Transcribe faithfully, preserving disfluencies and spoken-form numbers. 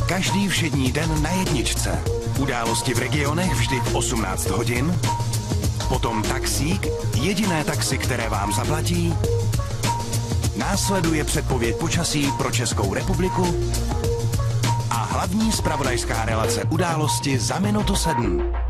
Každý všední den na jedničce. Události v regionech vždy v osmnáct hodin. Potom Taxík, jediné taxi, které vám zaplatí. Následuje předpověď počasí pro Českou republiku. A hlavní zpravodajská relace Události za minutu sedm.